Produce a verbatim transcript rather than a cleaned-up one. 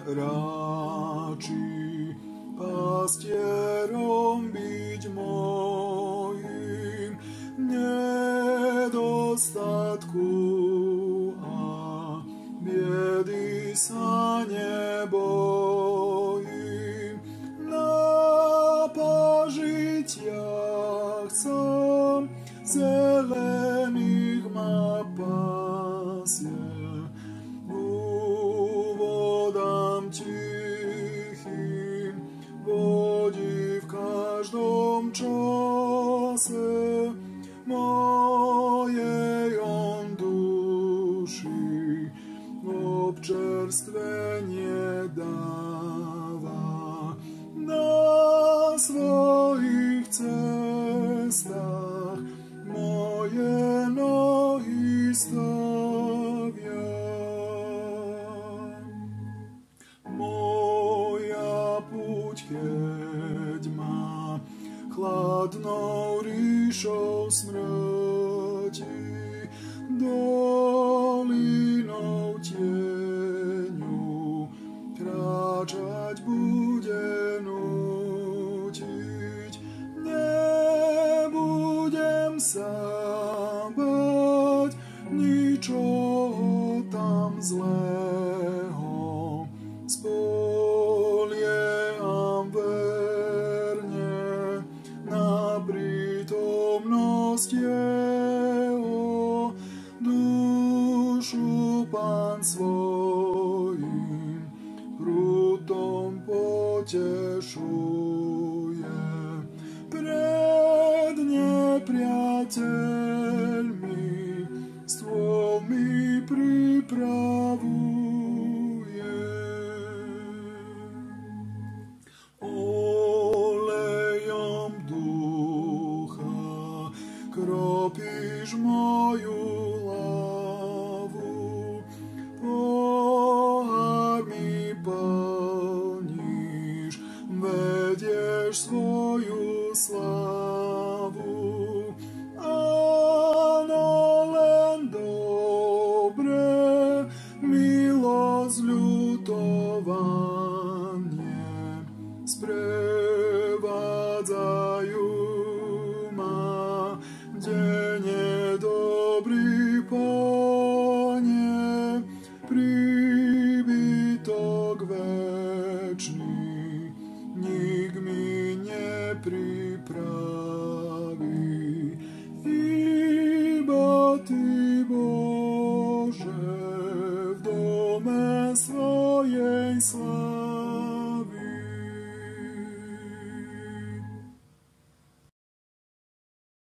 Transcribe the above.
radši pastierom byť mojim nedostatku a biedy sa nebojím. Na pažitiach sám zelených ma pasie, úvodám tichým vodí v každom čase mojej on duši občerstvenie dáva. Na svojich cestách moje nohy stavia. Moja púť, keď má chladnou ríšou smrti, dolinou tieňu kráčať bude nútiť. Nebudem sa báť ničoho tam zlého, spolieham verne na prítomnosť Jeho. Dušu Pán svojím prúdom potešuje. Pred nepriateľmi stôl mi pripravuje.